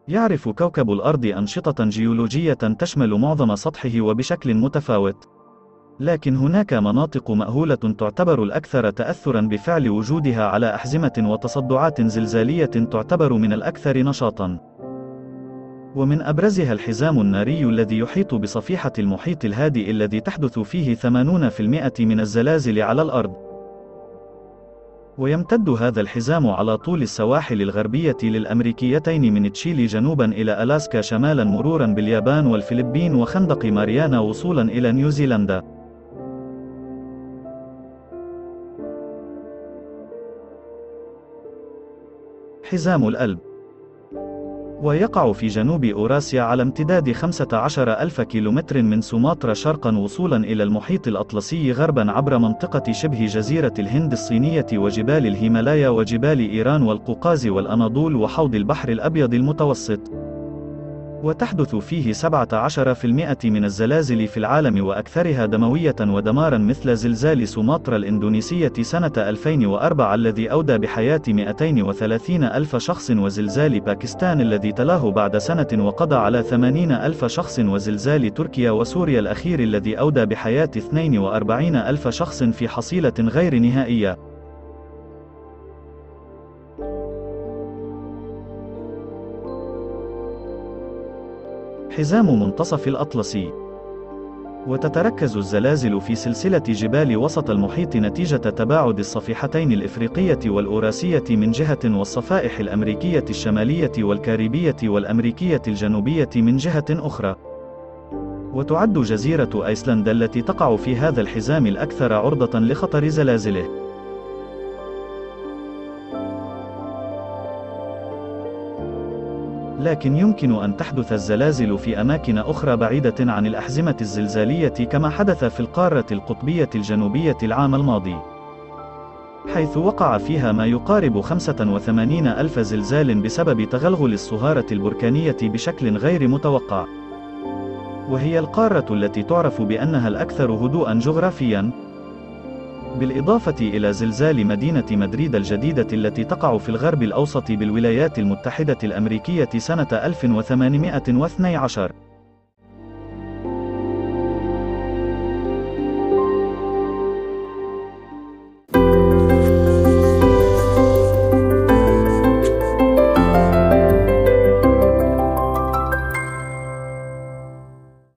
يعرف كوكب الأرض أنشطة جيولوجية تشمل معظم سطحه وبشكل متفاوت. لكن هناك مناطق مأهولة تعتبر الأكثر تأثرًا بفعل وجودها على أحزمة وتصدعات زلزالية تعتبر من الأكثر نشاطًا. ومن أبرزها الحزام الناري الذي يحيط بصفيحة المحيط الهادئ الذي تحدث فيه 80% من الزلازل على الأرض. ويمتد هذا الحزام على طول السواحل الغربية للأمريكيتين من تشيلي جنوبًا إلى ألاسكا شمالًا مرورًا باليابان والفلبين وخندق ماريانا وصولًا إلى نيوزيلندا. حزام الألب ويقع في جنوب أوراسيا على امتداد 15,000 كيلومتر من سومطرة شرقا وصولا إلى المحيط الأطلسي غربا عبر منطقة شبه جزيرة الهند الصينية وجبال الهيمالايا وجبال إيران والقوقاز والأناضول وحوض البحر الأبيض المتوسط. وتحدث فيه 17% من الزلازل في العالم وأكثرها دموية ودمارا مثل زلزال سومطرة الإندونيسية سنة 2004 الذي أودى بحياة 230 ألف شخص وزلزال باكستان الذي تلاه بعد سنة وقضى على 80 ألف شخص وزلزال تركيا وسوريا الأخير الذي أودى بحياة 42 ألف شخص في حصيلة غير نهائية. حزام منتصف الأطلسي وتتركز الزلازل في سلسلة جبال وسط المحيط نتيجة تباعد الصفيحتين الإفريقية والأوراسية من جهة والصفائح الأمريكية الشمالية والكاريبية والأمريكية الجنوبية من جهة أخرى. وتعد جزيرة أيسلندا التي تقع في هذا الحزام الأكثر عرضة لخطر زلازله. لكن يمكن أن تحدث الزلازل في أماكن أخرى بعيدة عن الأحزمة الزلزالية كما حدث في القارة القطبية الجنوبية العام الماضي، حيث وقع فيها ما يقارب 85 ألف زلزال بسبب تغلغل الصهارة البركانية بشكل غير متوقع. وهي القارة التي تعرف بأنها الأكثر هدوءًا جغرافيًا، بالإضافة إلى زلزال مدينة مدريد الجديدة التي تقع في الغرب الأوسط بالولايات المتحدة الأمريكية سنة 1812.